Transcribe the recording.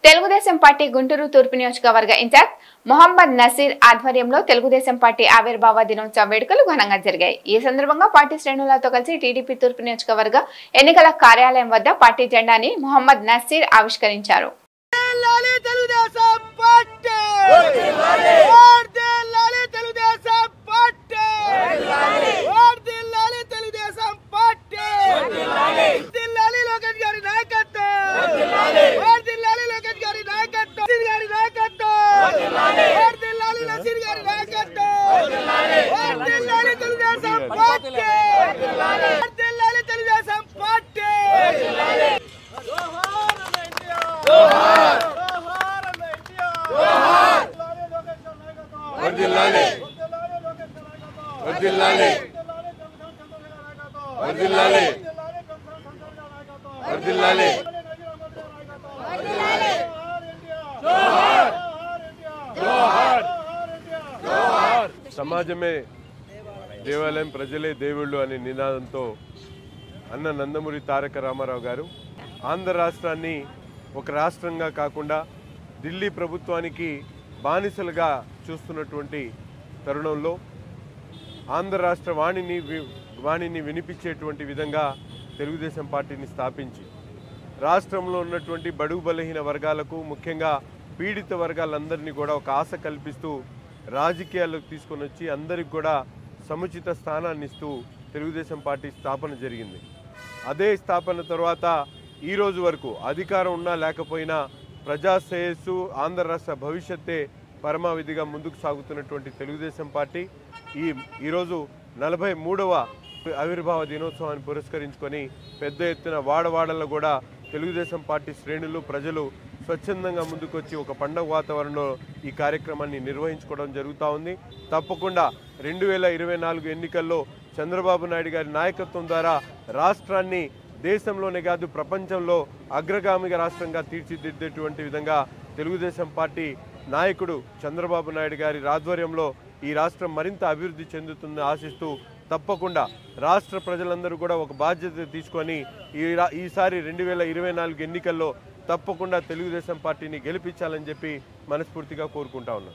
Telugu Desam party Guntur తూర్పు నియోజకవర్గ incharge Mohammed Naseer ఆధ్వర్యంలో తెలుగుదేశం పార్టీ ఆవిర్భావ దినోత్సవ వేడుకలు ఘనంగా జరిగాయి। ఈ సందర్భంగా పార్టీ శ్రేణులతో కలిసి టీడీపీ తూర్పు నియోజకవర్గ ఎన్నికల కార్యాలయం వద్ద పార్టీ జెండాని మొహమ్మద్ నసీర్ ఆవిష్కరించారు। సమాజమే దేవాలయం ప్రజలే దేవుళ్ళు అనే నినాదంతో అన్న నందమూరి తారక రామారావు గారు ఆంధ్ర రాష్ట్రాన్ని ఒక రాష్ట్రంగా కాకుండా ఢిల్లీ ప్రభుత్వానికి బానిసలుగా చూస్తున్నటువంటి తరుణంలో ఆంధ్ర రాష్ట్ర వాణిని వినిపించేటువంటి విధంగా తెలుగుదేశం పార్టీని స్థాపించి రాష్ట్రంలో ఉన్నటువంటి బడుగు బలహీన వర్గాలకు ముఖ్యంగా పీడిత వర్గాలందరినీ కూడా ఒక ఆశ కల్పిస్తూ రాజకీయాల్లోకి తీసుకొని వచ్చి అందరికి కూడా సముచిత స్థానాన్ని ఇస్తూ తెలుగుదేశం పార్టీ స్థాపన జరిగింది। అదే స్థాపన తర్వాత ఈ రోజు వరకు అధికారం ఉన్నా లేకపోయినా ప్రజా శ్రేయస్సు ఆంధ్ర రాష్ట్ర భవిష్యత్తే పరమావిధిగా ముందుకు సాగుతున్నటువంటి తెలుగుదేశం పార్టీ ఈరోజు 43వ ఆవిర్భావ దినోత్సవాన్ని పురస్కరించుకొని పెద్ద ఎత్తున వాడవాడల్లో కూడా తెలుగుదేశం పార్టీ శ్రేణులు ప్రజలు స్వచ్ఛందంగా ముందుకొచ్చి ఒక పండుగ వాతావరణంలో ఈ కార్యక్రమాన్ని నిర్వహించుకోవడం జరుగుతూ ఉంది। తప్పకుండా 2024 ఎన్నికల్లో చంద్రబాబు నాయుడు గారి నాయకత్వం ద్వారా రాష్ట్రాన్ని దేశంలోనే కాదు ప్రపంచంలో అగ్రగామిగా రాష్ట్రంగా తీర్చిదిద్దేటువంటి విధంగా తెలుగుదేశం పార్టీ నాయకుడు చంద్రబాబు నాయుడు గారి ఆధ్వర్యంలో ఈ రాష్ట్రం మరింత అభివృద్ధి చెందుతుందని ఆశిస్తూ తప్పకుండా రాష్ట్ర ప్రజలందరూ కూడా ఒక బాధ్యత తీసుకొని ఈసారి 2024 ఎన్నికల్లో తప్పకుండా తెలుగుదేశం పార్టీని గెలిపించాలని చెప్పి మనస్ఫూర్తిగా కోరుకుంటా ఉన్నాను।